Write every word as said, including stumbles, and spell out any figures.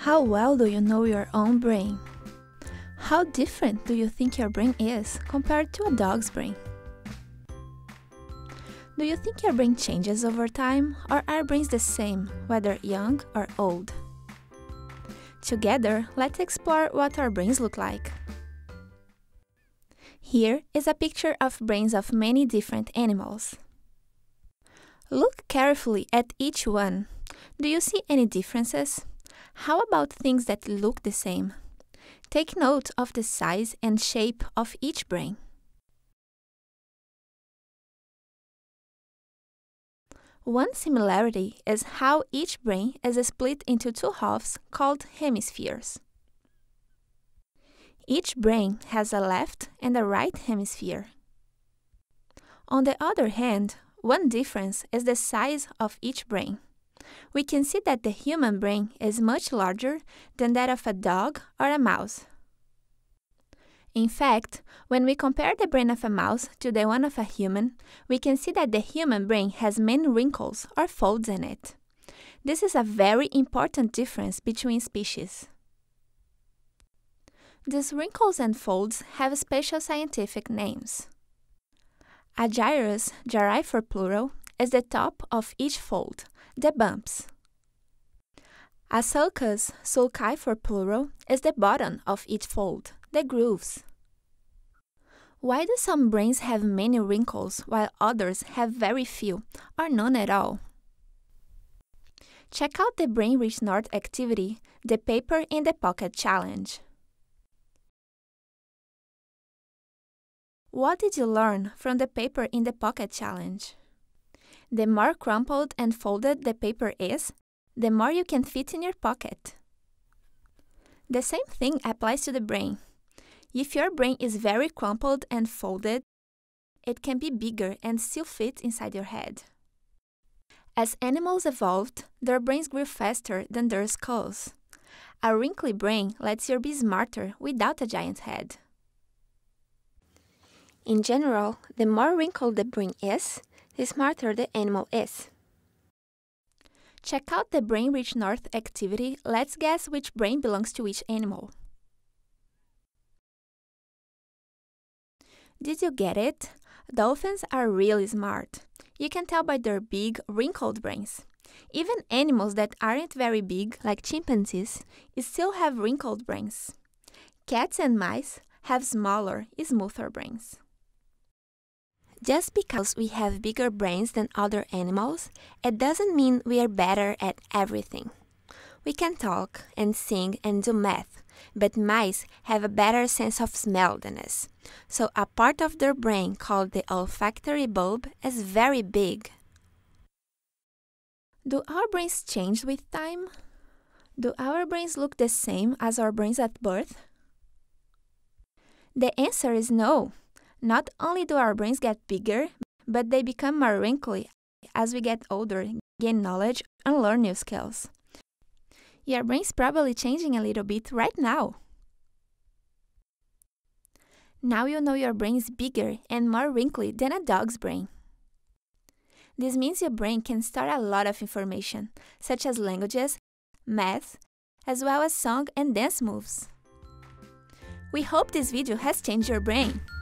How well do you know your own brain? How different do you think your brain is compared to a dog's brain? Do you think your brain changes over time, or are brains the same, whether young or old? Together, let's explore what our brains look like. Here is a picture of brains of many different animals. Look carefully at each one. Do you see any differences? How about things that look the same? Take note of the size and shape of each brain. One similarity is how each brain is split into two halves called hemispheres. Each brain has a left and a right hemisphere. On the other hand, one difference is the size of each brain. We can see that the human brain is much larger than that of a dog or a mouse. In fact, when we compare the brain of a mouse to the one of a human, we can see that the human brain has many wrinkles or folds in it. This is a very important difference between species. These wrinkles and folds have special scientific names. A gyrus, gyri for plural, is the top of each fold, the bumps. A sulcus, sulci for plural, is the bottom of each fold, the grooves. Why do some brains have many wrinkles while others have very few, or none at all? Check out the Brain Reach North activity, the Paper in the Pocket Challenge. What did you learn from the Paper in the Pocket Challenge? The more crumpled and folded the paper is, the more you can fit in your pocket. The same thing applies to the brain. If your brain is very crumpled and folded, it can be bigger and still fit inside your head. As animals evolved, their brains grew faster than their skulls. A wrinkly brain lets you be smarter without a giant head. In general, the more wrinkled the brain is, the smarter the animal is. Check out the Brain Reach North activity. Let's guess which brain belongs to which animal. Did you get it? Dolphins are really smart. You can tell by their big, wrinkled brains. Even animals that aren't very big, like chimpanzees, still have wrinkled brains. Cats and mice have smaller, smoother brains. Just because we have bigger brains than other animals, it doesn't mean we are better at everything. We can talk and sing and do math, but mice have a better sense of smell than us. So a part of their brain called the olfactory bulb is very big. Do our brains change with time? Do our brains look the same as our brains at birth? The answer is no. Not only do our brains get bigger, but they become more wrinkly as we get older, gain knowledge, and learn new skills. Your brain's probably changing a little bit right now. Now you know your brain is bigger and more wrinkly than a dog's brain. This means your brain can store a lot of information, such as languages, math, as well as song and dance moves. We hope this video has changed your brain.